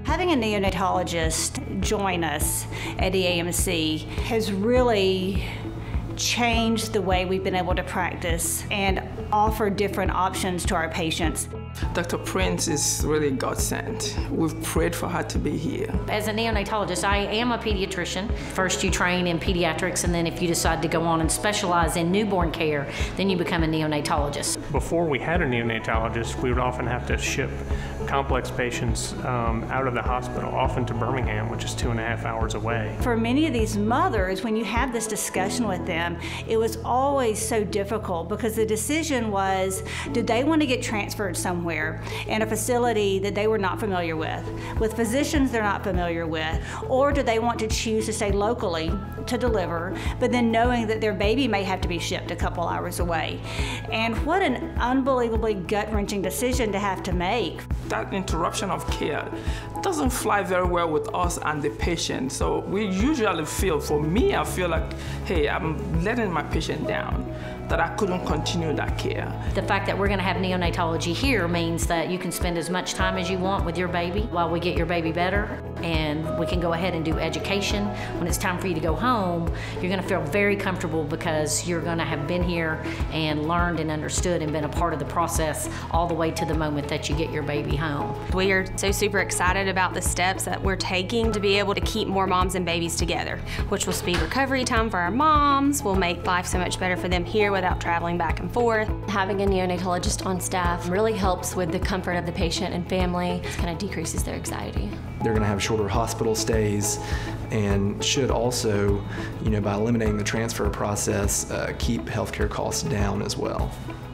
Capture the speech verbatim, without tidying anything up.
Having a neonatologist join us at E A M C has really changed the way we've been able to practice and offer different options to our patients. Doctor Prince is really a godsend. We've prayed for her to be here. As a neonatologist, I am a pediatrician. First you train in pediatrics, and then if you decide to go on and specialize in newborn care, then you become a neonatologist. Before we had a neonatologist, we would often have to ship complex patients um, out of the hospital, often to Birmingham, which is two and a half hours away. For many of these mothers, when you have this discussion with them, it was always so difficult because the decision was, did they want to get transferred somewhere in a facility that they were not familiar with, with physicians they're not familiar with, or do they want to choose to stay locally to deliver, but then knowing that their baby may have to be shipped a couple hours away. And what an unbelievably gut-wrenching decision to have to make. That interruption of care doesn't fly very well with us and the patient. So we usually feel, for me, I feel like, hey, I'm letting my patient down, that I couldn't continue that care. The fact that we're going to have neonatology here means that you can spend as much time as you want with your baby while we get your baby better, and we can go ahead and do education. When it's time for you to go home, you're going to feel very comfortable because you're going to have been here and learned and understood and been a part of the process all the way to the moment that you get your baby home. We are so super excited about the steps that we're taking to be able to keep more moms and babies together, which will speed recovery time for our moms, will make life so much better for them here without traveling back and forth. Having a neonatologist on staff really helps with the comfort of the patient and family. It kind of decreases their anxiety. They're going to have shorter hospital stays and should also, you know, by eliminating the transfer process, uh, keep healthcare costs down as well.